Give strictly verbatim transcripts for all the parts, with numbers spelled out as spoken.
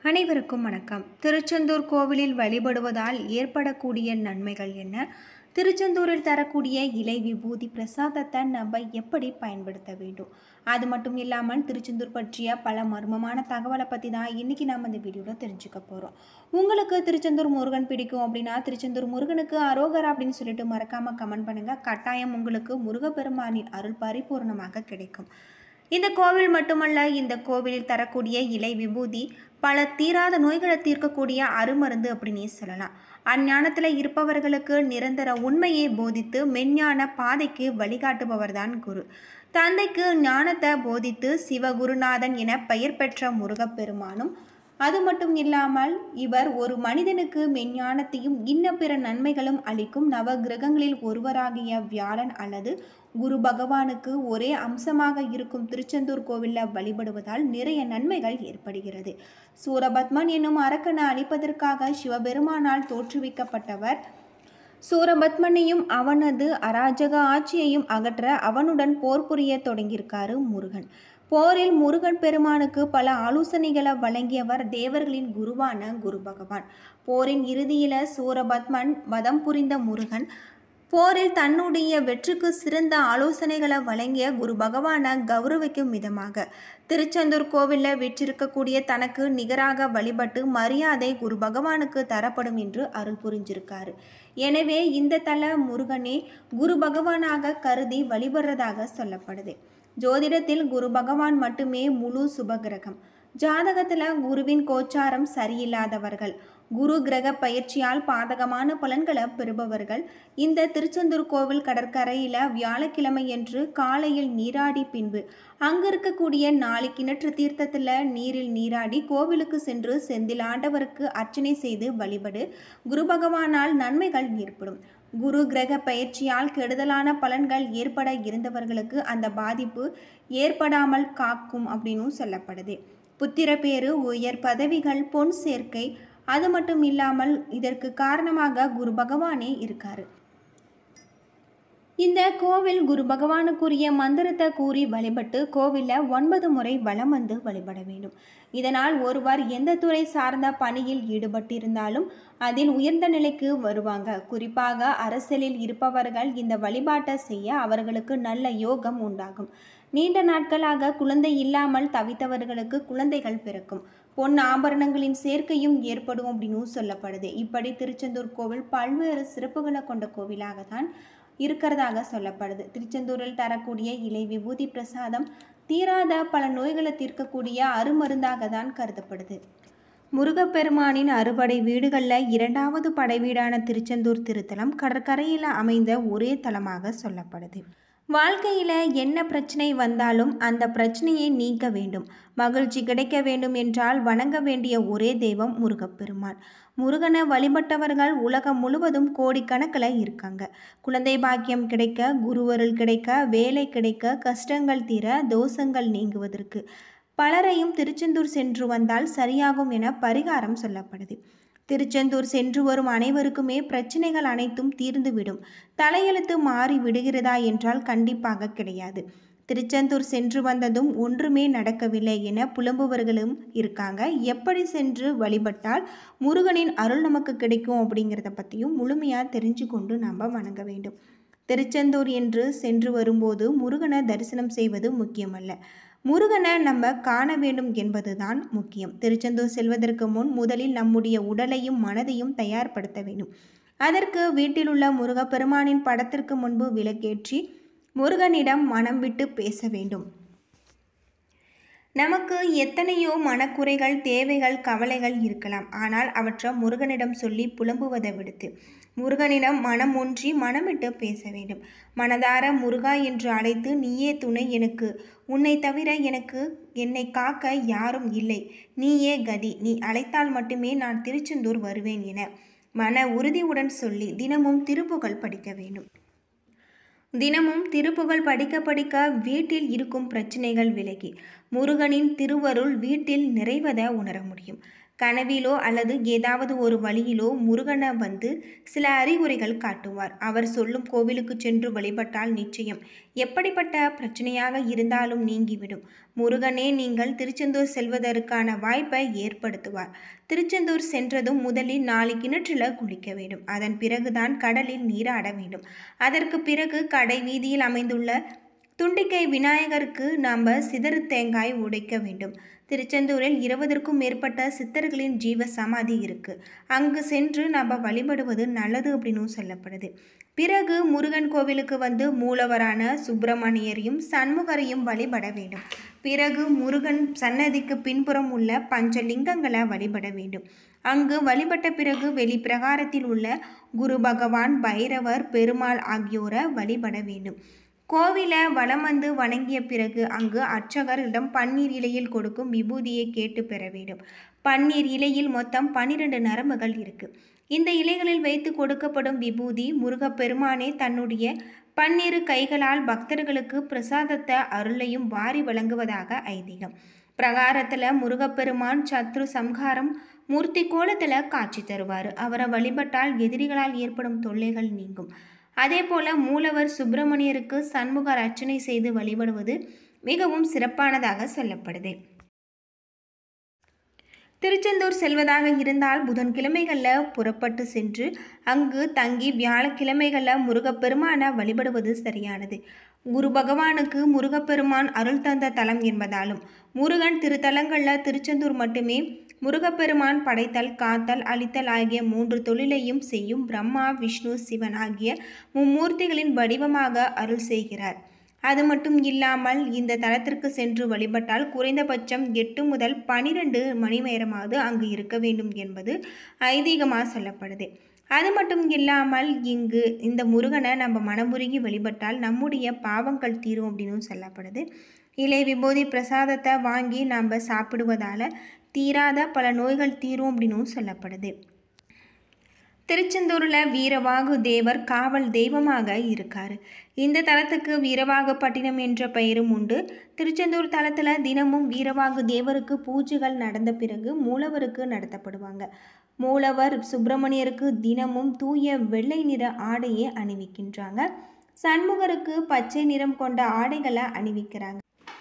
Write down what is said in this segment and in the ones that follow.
அனைவருக்கும் வணக்கம். திருச்செந்தூர் கோவிலில் வழிபடுவதால் ஏற்படக்கூடிய நன்மைகள் என்ன? திருச்செந்தூரில் தரக்கூடிய இலை விபூதி பிரசாதத்தை நம்ம எப்படி பயன்படுத்த வேண்டும்? அது மட்டும் இல்லாமல் திருச்செந்தூர் பற்றிய பல மர்மமான தகவலை பற்றி தான் இன்றைக்கி நாம் இந்த வீடியோவில் தெரிஞ்சுக்க போகிறோம். உங்களுக்கு திருச்செந்தூர் முருகன் பிடிக்கும் அப்படின்னா திருச்செந்தூர் முருகனுக்கு அரோகரா அப்படின்னு சொல்லிட்டு மறக்காமல் கமெண்ட் பண்ணுங்கள். கட்டாயம் உங்களுக்கு முருகப்பெருமானின் அருள் பரிபூர்ணமாக கிடைக்கும். இந்த கோவில் மட்டுமல்ல, இந்த கோவிலில் தரக்கூடிய இலை விபூதி பல தீராத நோய்களை தீர்க்கக்கூடிய அருமருந்து அப்படின்னே சொல்லலாம். அஞ்ஞானத்தில் இருப்பவர்களுக்கு நிரந்தர உண்மையை போதித்து மெஞ்ஞான பாதைக்கு வழிகாட்டுபவர் தான் குரு. தந்தைக்கு ஞானத்தை போதித்து சிவகுருநாதன் என பெயர் பெற்ற முருகப்பெருமானும் அது மட்டும் இல்லாமல் இவர் ஒரு மனிதனுக்கு மெஞ்ஞானத்தையும் இன்ன பிற நன்மைகளும் அளிக்கும் நவ கிரகங்களில் ஒருவராகிய வியாழன் அல்லது குரு பகவானுக்கு ஒரே அம்சமாக இருக்கும் திருச்செந்தூர் கோவிலில் வழிபடுவதால் நிறைய நன்மைகள் ஏற்படுகிறது. சூரபத்மன் என்னும் அரக்கனை அழிப்பதற்காக சிவபெருமானால் தோற்றுவிக்கப்பட்டவர். சூரபத்மனையும் அவனது அராஜக ஆட்சியையும் அகற்ற அவனுடன் போர் புரிய தொடங்கியிருக்காரு முருகன். போரில் முருகன் பெருமானுக்கு பல ஆலோசனைகளை வழங்கியவர் தேவர்களின் குருவான குரு பகவான். போரின் இறுதியில சூரபத்மன் வதம் புரிந்த முருகன் போரில் தன்னுடைய வெற்றிக்கு சிறந்த ஆலோசனைகளை வழங்கிய குரு பகவானை கௌரவிக்கும் விதமாக திருச்செந்தூர் கோவிலில் வீற்றிருக்கக்கூடிய தனக்கு நிகராக வழிபட்டு மரியாதை குரு பகவானுக்கு தரப்படும் என்று அருள் புரிஞ்சிருக்காரு. எனவே இந்த தல முருகனே குரு பகவானாக கருதி வழிபடுறதாக சொல்லப்படுது. ஜோதிடத்தில் குரு பகவான் மட்டுமே முழு சுபகிரகம். ஜாதகத்தில் குருவின் கோச்சாரம் சரியில்லாதவர்கள், குரு கிரக பயிற்சியால் பாதகமான பலன்களை பெறுபவர்கள் இந்த திருச்செந்தூர் கோவில் கடற்கரையில் வியாழக்கிழமை என்று காலையில் நீராடி பின்பு அங்கு இருக்கக்கூடிய நாலு கிணற்று தீர்த்தத்தில் நீரில் நீராடி கோவிலுக்கு சென்று செந்தில் ஆண்டவருக்கு அர்ச்சனை செய்து வழிபடு. குரு பகவானால் நன்மைகள் ஏற்படும். குரு கிரக பயிற்சியால் கெடுதலான பலன்கள் ஏற்பட இருந்தவர்களுக்கு அந்த பாதிப்பு ஏற்படாமல் காக்கும் அப்படின்னு சொல்லப்படுது. புத்திர பேரு, உயர் பதவிகள், பொன் சேர்க்கை, அது மட்டும் இல்லாமல் இதற்கு காரணமாக குரு பகவானே இருக்காரு. இந்த கோவில் குரு பகவானுக்குரிய மந்திரத்தை கூறி வழிபட்டு கோவிலில் ஒன்பது முறை வலம் வந்து வழிபட வேண்டும். இதனால் ஒருவர் எந்த துறை சார்ந்த பணியில் ஈடுபட்டிருந்தாலும் அதில் உயர்ந்த நிலைக்கு வருவாங்க. குறிப்பாக அரசியலில் இருப்பவர்கள் இந்த வழிபாட்டை செய்ய அவர்களுக்கு நல்ல யோகம் உண்டாகும். நீண்ட நாட்களாக குழந்தை இல்லாமல் தவித்தவர்களுக்கு குழந்தைகள் பிறக்கும். பொன் ஆபரணங்களின் சேர்க்கையும் ஏற்படும் அப்படின்னு சொல்லப்படுது. இப்படி திருச்செந்தூர் கோவில் பல்வேறு சிறப்புகளை கொண்ட கோவிலாகத்தான் இருக்கிறதாக சொல்லப்படுது. திருச்செந்தூரில் தரக்கூடிய இலை விபூதி பிரசாதம் தீராத பல நோய்களை தீர்க்கக்கூடிய அருமருந்தாக தான் கருதப்படுது. முருகப்பெருமானின் அறுபடை வீடுகளில் இரண்டாவது படை வீடான திருச்செந்தூர் திருத்தலம் கடற்கரையில் அமைந்த ஒரே தலமாக சொல்லப்படுது. வாழ்க்கையில் என்ன பிரச்சனை வந்தாலும் அந்த பிரச்சனையை நீக்க வேண்டும், மகிழ்ச்சி கிடைக்க வேண்டும் என்றால் வணங்க வேண்டிய ஒரே தெய்வம் முருகப்பெருமான். முருகனை வழிபட்டவர்கள் உலகம் முழுவதும் கோடிக்கணக்கில் இருக்காங்க. குழந்தை பாக்கியம் கிடைக்க, குருவருள் கிடைக்க, வேலை கிடைக்க, கஷ்டங்கள் தீர, தோஷங்கள் நீங்குவதற்கு பலரையும் திருச்செந்தூர் சென்று வந்தால் சரியாகும் என பரிகாரம் சொல்லப்படுது. திருச்செந்தூர் சென்று வரும் அனைவருக்குமே பிரச்சனைகள் அனைத்தும் தீர்ந்துவிடும். தலையெழுத்து மாறி விடுகிறதா என்றால் கண்டிப்பாக கிடையாது. திருச்செந்தூர் சென்று வந்ததும் ஒன்றுமே நடக்கவில்லை என புலம்புவர்களும் இருக்காங்க. எப்படி சென்று வழிபட்டால் முருகனின் அருள் நமக்கு கிடைக்கும் அப்படிங்கிறத பற்றியும் முழுமையாக தெரிஞ்சு கொண்டு நாம் வணங்க வேண்டும். திருச்செந்தூர் என்று சென்று வரும்போது முருகனை தரிசனம் செய்வது முக்கியமல்ல, முருகனை நம்ம காண வேண்டும் என்பதுதான் முக்கியம். திருச்செந்தூர் செல்வதற்கு முன் முதலில் நம்முடைய உடலையும் மனதையும் தயார்படுத்த வேண்டும். அதற்கு வீட்டிலுள்ள முருகப்பெருமானின் படத்திற்கு முன்பு விளக்கேற்றி முருகனிடம் மனம் விட்டு பேச வேண்டும். நமக்கு எத்தனையோ மனக்குறைகள், தேவைகள், கவலைகள் இருக்கலாம். ஆனால் அவற்றை முருகனிடம் சொல்லி புலம்புவதை விடுத்து முருகனிடம் மனம் ஒன்றி மனமிட்டு பேச வேண்டும். மனதார முருகா என்று அழைத்து, நீயே துணை எனக்கு, உன்னை தவிர எனக்கு என்னை காக்க யாரும் இல்லை, நீயே கதி, நீ அழைத்தால் மட்டுமே நான் திருச்செந்தூர் வருவேன் என மன உறுதியுடன் சொல்லி தினமும் திருப்புகழ் படிக்க வேண்டும். தினமும் திருப்புகழ் படிக்க படிக்க வீட்டில் இருக்கும் பிரச்சனைகள் விலகி முருகனின் திருவருள் வீட்டில் நிறைவதை உணர முடியும். கனவிலோ அல்லது ஏதாவது ஒரு வழியிலோ முருகனை வந்து சில அறிகுறிகள் காட்டுவார். அவர் சொல்லும் கோவிலுக்கு சென்று வழிபட்டால் நிச்சயம் எப்படிப்பட்ட பிரச்சனையாக இருந்தாலும் நீங்கிவிடும். முருகனே நீங்கள் திருச்செந்தூர் செல்வதற்கான வாய்ப்பை ஏற்படுத்துவார். திருச்செந்தூர் சென்றதும் முதலில் நாலு கிணற்றில் குளிக்க வேண்டும். அதன் பிறகுதான் கடலில் நீராட வேண்டும். அதற்கு பிறகு கடை வீதியில் அமைந்துள்ள துண்டிக்கை விநாயகருக்கு நாம் சிதறு தேங்காய் உடைக்க வேண்டும். திருச்செந்தூரில் இருபதற்கும் மேற்பட்ட சித்தர்களின் ஜீவ சமாதி இருக்கு. அங்கு சென்று நம்ம வழிபடுவது நல்லது அப்படின்னு சொல்லப்படுது. பிறகு முருகன் கோவிலுக்கு வந்து மூலவரான சுப்பிரமணியரையும் சண்முகரையும் வழிபட வேண்டும். பிறகு முருகன் சன்னதிக்கு பின்புறம் உள்ள பஞ்சலிங்கங்களை வழிபட வேண்டும். அங்கு வழிபட்ட பிறகு வெளி பிரகாரத்தில் உள்ள குரு பகவான், பைரவர், பெருமாள் ஆகியோரை வழிபட வேண்டும். கோவிலை வலம் வந்து வணங்கிய பிறகு அங்கு அர்ச்சகரிடம் பன்னீர் இலையில் கொடுக்கும் விபூதியை கேட்டு பெற வேண்டும். பன்னீர் இலையில் மொத்தம் பன்னிரண்டு நரம்புகள் இருக்கு. இந்த இலைகளில் வைத்து கொடுக்கப்படும் விபூதி முருகப்பெருமானே தன்னுடைய பன்னிரு கைகளால் பக்தர்களுக்கு பிரசாதத்தை அருளையும் வாரி வழங்குவதாக ஐதீகம். பிரகாரத்தில் முருகப்பெருமான் சத்ரு சம்ஹாரம் மூர்த்தி கோலத்தில் காட்சி தருவார். அவரை வழிபட்டால் எதிரிகளால் ஏற்படும் தொல்லைகள் நீங்கும். அதே போல மூலவர் சுப்பிரமணியருக்கு சண்முகர் அர்ச்சனை செய்து வழிபடுவது மிகவும் சிறப்பானதாக சொல்லப்படுது. திருச்செந்தூர் செல்வதாக இருந்தால் புதன்கிழமைகளில் புறப்பட்டு சென்று அங்கு தங்கி வியாழக்கிழமைகளில் முருகப்பெருமானை வழிபடுவது சரியானது. குரு பகவானுக்கு முருகப்பெருமான் அருள் தந்த தலம் என்பதாலும் முருகன் திருத்தலங்களில் திருச்செந்தூர் மட்டுமே முருகப்பெருமான் படைத்தல், காத்தல், அழித்தல் ஆகிய மூன்று தொழிலையும் செய்யும் பிரம்மா, விஷ்ணு, சிவன் ஆகிய மும்மூர்த்திகளின் வடிவமாக அருள் செய்கிறார். அது மட்டும் இல்லாமல் இந்த தலத்திற்கு சென்று வழிபட்டால் குறைந்தபட்சம் எட்டு முதல் பனிரெண்டு மணி நேரமாவது அங்கு இருக்க வேண்டும் என்பது ஐதீகமாக சொல்லப்படுது. அது மட்டும் இல்லாமல் இங்கு இந்த முருகனை நம்ம மனமுருகி வழிபட்டால் நம்முடைய பாவங்கள் தீரும் அப்படின்னு சொல்லப்படுது. இலை விபூதி பிரசாதத்தை வாங்கி நம்ம சாப்பிடுவதால் தீராத பல நோய்கள் தீரும் அப்படின்னு சொல்லப்படுது. திருச்செந்தூரில் வீரவாகு தேவர் காவல் தெய்வமாக இருக்கார். இந்த தலத்துக்கு வீரவாகுப்பட்டினம் என்ற பெயரும் உண்டு. திருச்செந்தூர் தலத்தில் தினமும் வீரவாகு தேவருக்கு பூஜைகள் நடந்த பிறகு மூலவருக்கு நடத்தப்படுவாங்க. மூலவர் சுப்பிரமணியருக்கு தினமும் தூய வெள்ளை நிற ஆடையை அணிவிக்கின்றாங்க. சண்முகருக்கு பச்சை நிறம் கொண்ட ஆடைகளை அணிவிக்கிறாங்க.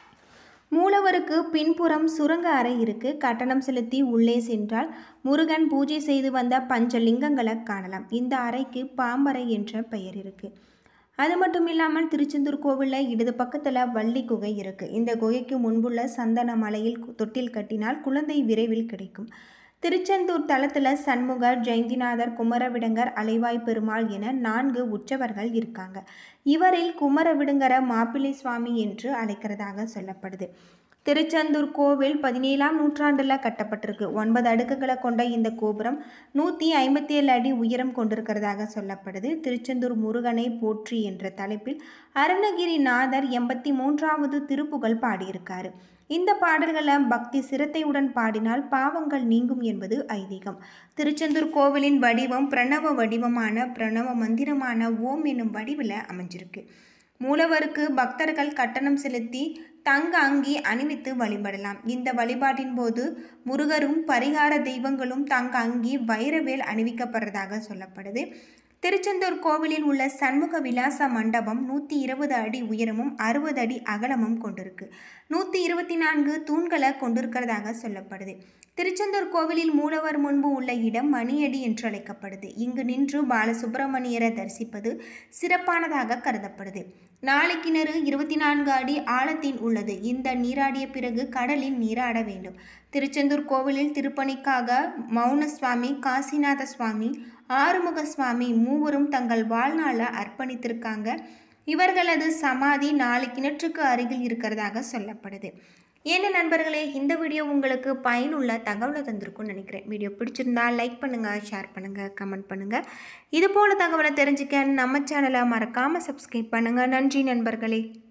மூலவருக்கு பின்புறம் சுரங்க அறை இருக்கு. கட்டணம் செலுத்தி உள்ளே சென்றால் முருகன் பூஜை செய்து வந்த பஞ்சலிங்கங்களை காணலாம். இந்த அறைக்கு பாம்பறை என்ற பெயர் இருக்கு. அது மட்டும் இல்லாமல் திருச்செந்தூர் கோவிலில் இடது பக்கத்தில் வள்ளி குகை இருக்கு. இந்த குகைக்கு முன்புள்ள சந்தன மலையில் தொட்டில் கட்டினால் குழந்தை விரைவில் கிடைக்கும். திருச்செந்தூர் தலத்தில் சண்முகர், ஜெயந்திநாதர், குமரவிடங்கர், அலைவாய் பெருமாள் என நான்கு உற்சவர்கள் இருக்காங்க. இவரில் குமரவிடங்கர மாப்பிள்ளை சுவாமி என்று அழைக்கிறதாக சொல்லப்படுது. திருச்செந்தூர் கோவில் பதினேழாம் நூற்றாண்டில் கட்டப்பட்டிருக்கு. ஒன்பது அடுக்குகளை கொண்ட இந்த கோபுரம் நூற்றி ஐம்பத்தி ஏழு அடி உயரம் கொண்டிருக்கிறதாக சொல்லப்படுது. திருச்செந்தூர் முருகனை போற்றி என்ற தலைப்பில் அருணகிரிநாதர் எண்பத்தி மூன்றாவது திருப்புகழ் பாடியிருக்காரு. இந்த பாடல்களை பக்தி சிரத்தையுடன் பாடினால் பாவங்கள் நீங்கும் என்பது ஐதீகம். திருச்செந்தூர் கோவிலின் வடிவம் பிரணவ வடிவமான பிரணவ மந்திரமான ஓம் என்னும் வடிவில் அமைஞ்சிருக்கு. மூலவருக்கு பக்தர்கள் கட்டணம் செலுத்தி தங்க அங்கி அணிவித்து வழிபடலாம். இந்த வழிபாட்டின் போது முருகரும் பரிகார தெய்வங்களும் தங்க அங்கி வைரவேல் அணிவிக்கப்படுறதாக சொல்லப்படுது. திருச்செந்தூர் கோவிலில் உள்ள சண்முக விலாச மண்டபம் நூற்றி இருபது அடி உயரமும் அறுபது அடி அகலமும் கொண்டிருக்கு. நூற்றி இருபத்தி நான்கு தூண்களை கொண்டிருக்கிறதாக சொல்லப்படுது. திருச்செந்தூர் கோவிலில் மூலவர் முன்பு உள்ள இடம் மணியடி என்று அழைக்கப்படுது. இங்கு நின்று பாலசுப்பிரமணியரை தரிசிப்பது சிறப்பானதாக கருதப்படுது. நாளை கிணறு இருபத்தி நான்கு அடி ஆழத்தில் உள்ளது. இந்த நீராடிய பிறகு கடலில் நீராட வேண்டும். திருச்செந்தூர் கோவிலில் திருப்பணிக்காக மௌன சுவாமி, காசிநாத சுவாமி, ஆறுமுக சுவாமி மூவரும் தங்கள் வாழ்நாளை அர்ப்பணித்திருக்காங்க. இவர்களது சமாதி நாலு கிணற்றுக்கு அருகில் இருக்கிறதாக சொல்லப்படுது. என்ன நண்பர்களே, இந்த வீடியோ உங்களுக்கு பயனுள்ள தகவலை தந்திருக்கும்னு நினைக்கிறேன். வீடியோ பிடிச்சிருந்தா லைக் பண்ணுங்கள், ஷேர் பண்ணுங்கள், கமெண்ட் பண்ணுங்கள். இது போல தகவலை தெரிஞ்சுக்க நம்ம சேனலை மறக்காமல் சப்ஸ்கிரைப் பண்ணுங்கள். நன்றி நண்பர்களே.